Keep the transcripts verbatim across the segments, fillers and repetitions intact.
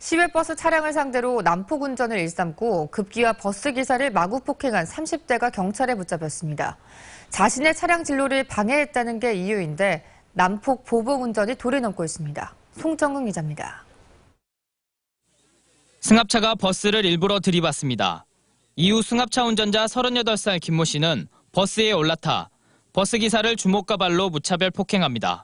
시외버스 차량을 상대로 난폭 운전을 일삼고 급기야 버스 기사를 마구 폭행한 삼십 대가 경찰에 붙잡혔습니다. 자신의 차량 진로를 방해했다는 게 이유인데 난폭 보복 운전이 도를 넘고 있습니다. 송정근 기자입니다. 승합차가 버스를 일부러 들이받습니다. 이후 승합차 운전자 서른여덟 살 김모 씨는 버스에 올라타 버스 기사를 주먹과 발로 무차별 폭행합니다.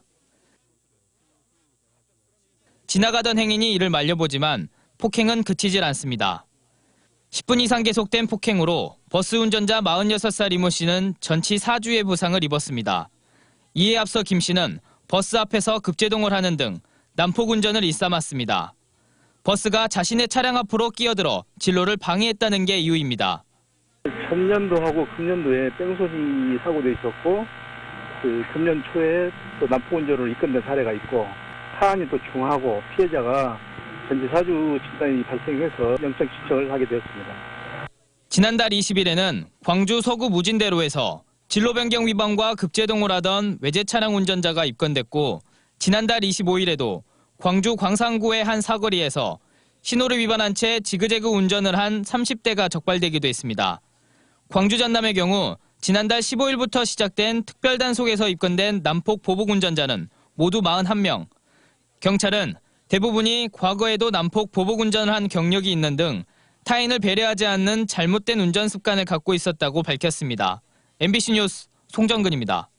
지나가던 행인이 이를 말려보지만 폭행은 그치질 않습니다. 십 분 이상 계속된 폭행으로 버스 운전자 마흔여섯 살 이모 씨는 전치 사 주의 부상을 입었습니다. 이에 앞서 김 씨는 버스 앞에서 급제동을 하는 등 난폭 운전을 일삼았습니다. 버스가 자신의 차량 앞으로 끼어들어 진로를 방해했다는 게 이유입니다. 전년도하고 금년도에 뺑소니 사고도 있었고 그 금년 초에 또 난폭 운전으로 입건된 사례가 있고 사안이 또 중하고 피해자가 전체 사 주 진단이 발생해서 영장 신청을 하게 되었습니다. 지난달 이십 일에는 광주 서구 무진대로에서 진로 변경 위반과 급제동을 하던 외제 차량 운전자가 입건됐고 지난달 이십오 일에도 광주 광산구의 한 사거리에서 신호를 위반한 채 지그재그 운전을 한 삼십 대가 적발되기도 했습니다. 광주 전남의 경우 지난달 십오 일부터 시작된 특별단속에서 입건된 난폭 보복 운전자는 모두 사십일 명. 경찰은 대부분이 과거에도 난폭 보복 운전을 한 경력이 있는 등 타인을 배려하지 않는 잘못된 운전 습관을 갖고 있었다고 밝혔습니다. 엠비씨 뉴스 송정근입니다.